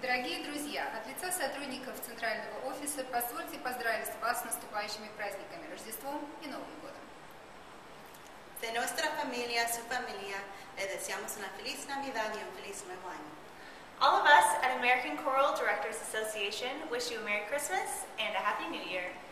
Дорогие друзья, от лица сотрудников Центрального офиса позвольте поздравить вас с наступающими праздниками Рождеством и Новым годом. De nuestra familia, su familia, le deseamos una feliz Navidad y un feliz Nuevo Año. All of us at American Choral Directors Association wish you a Merry Christmas and a Happy New Year.